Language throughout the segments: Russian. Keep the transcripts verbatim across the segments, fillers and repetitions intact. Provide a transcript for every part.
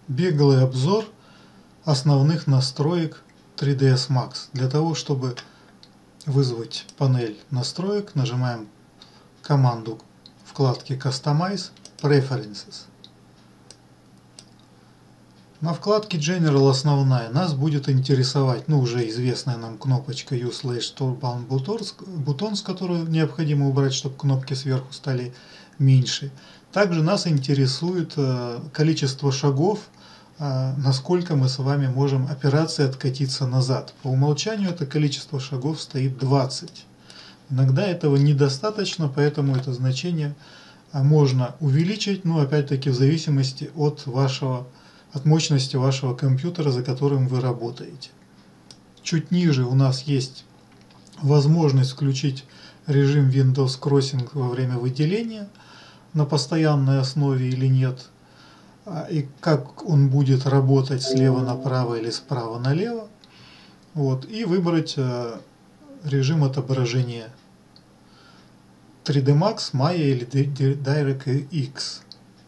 беглый обзор основных настроек три дэ эс Max. Для того, чтобы вызвать панель настроек, нажимаем команду вкладки Customize Preferences. На вкладке General основная нас будет интересовать, ну, уже известная нам кнопочка Use Slash Toolbar Buttons, которую необходимо убрать, чтобы кнопки сверху стали меньше. Также нас интересует э, количество шагов, э, насколько мы с вами можем операции откатиться назад. По умолчанию это количество шагов стоит двадцать. Иногда этого недостаточно, поэтому это значение можно увеличить, но опять-таки в зависимости от вашего от мощности вашего компьютера, за которым вы работаете. Чуть ниже у нас есть возможность включить режим Windows Crossing во время выделения на постоянной основе или нет, и как он будет работать слева направо или справа налево. Вот, и выбрать режим отображения три дэ Max, Maya или DirectX.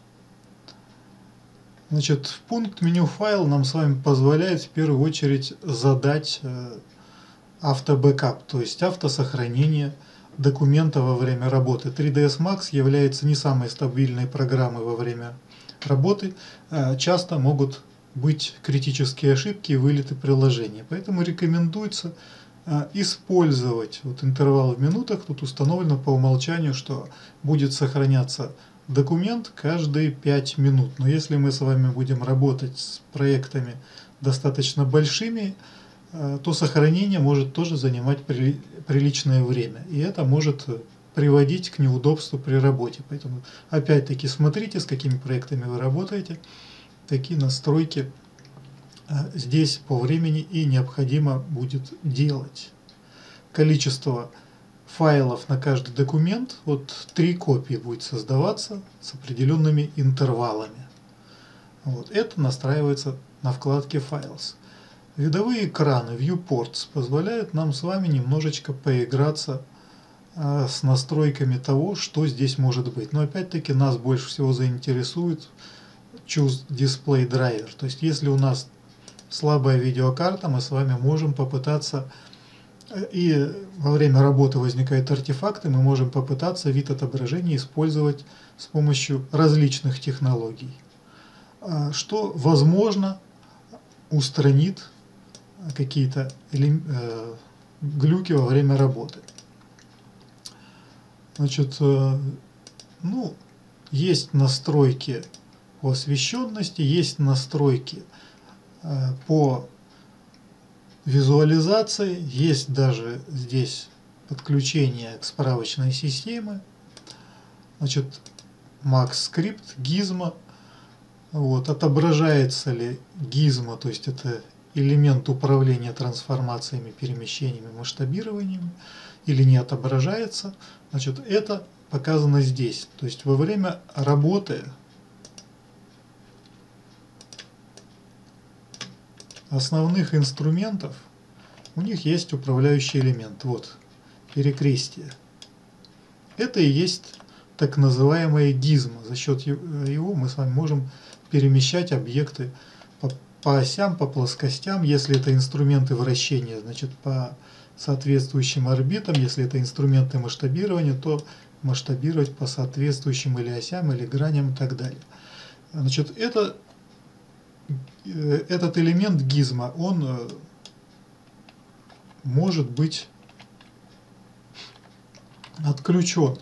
Значит, в пункт меню файл нам с вами позволяет в первую очередь задать э, автобэкап, то есть автосохранение документа во время работы. три дэ эс Max является не самой стабильной программой во время работы. Э, часто могут быть критические ошибки и вылеты приложения. Поэтому рекомендуется э, использовать вот интервал в минутах. Тут установлено по умолчанию, что будет сохраняться документ каждые пять минут. Но если мы с вами будем работать с проектами достаточно большими, то сохранение может тоже занимать приличное время. И это может приводить к неудобству при работе. Поэтому опять-таки смотрите, с какими проектами вы работаете. Такие настройки здесь по времени и необходимо будет делать. Количество файлов на каждый документ, вот три копии будет создаваться с определенными интервалами. Вот, это настраивается на вкладке Files. Видовые экраны Viewports позволяют нам с вами немножечко поиграться э, с настройками того, что здесь может быть. Но опять-таки нас больше всего заинтересует Choose Display Driver. То есть если у нас слабая видеокарта, мы с вами можем попытаться, и во время работы возникают артефакты, мы можем попытаться вид отображения использовать с помощью различных технологий, что, возможно, устранит какие-то э, глюки во время работы. Значит, э, ну, есть настройки по освещенности, есть настройки э, по визуализации, есть даже здесь подключение к справочной системе. Значит, MaxScript, Gizmo. Вот, отображается ли Gizmo, то есть это элемент управления трансформациями, перемещениями, масштабированиями, или не отображается. Значит, это показано здесь. То есть во время работы основных инструментов у них есть управляющий элемент. Вот, перекрестие. Это и есть так называемое Gizmo. За счет его мы с вами можем перемещать объекты по, по осям, по плоскостям. Если это инструменты вращения, значит по соответствующим орбитам. Если это инструменты масштабирования, то масштабировать по соответствующим или осям, или граням и так далее. Значит, это Этот элемент Gizmo, он может быть отключен.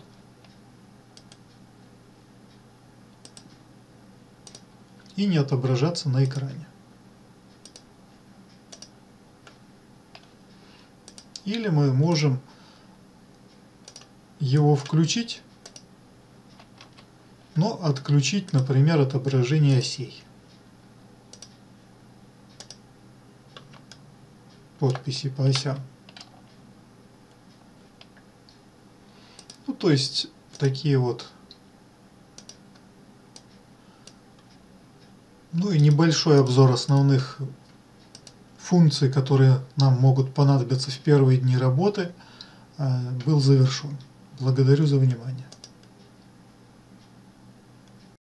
И не отображаться на экране. Или мы можем его включить, но отключить, например, отображение осей. Подписи по осям. Ну, то есть такие вот. Ну и небольшой обзор основных функций, которые нам могут понадобиться в первые дни работы, был завершен. Благодарю за внимание.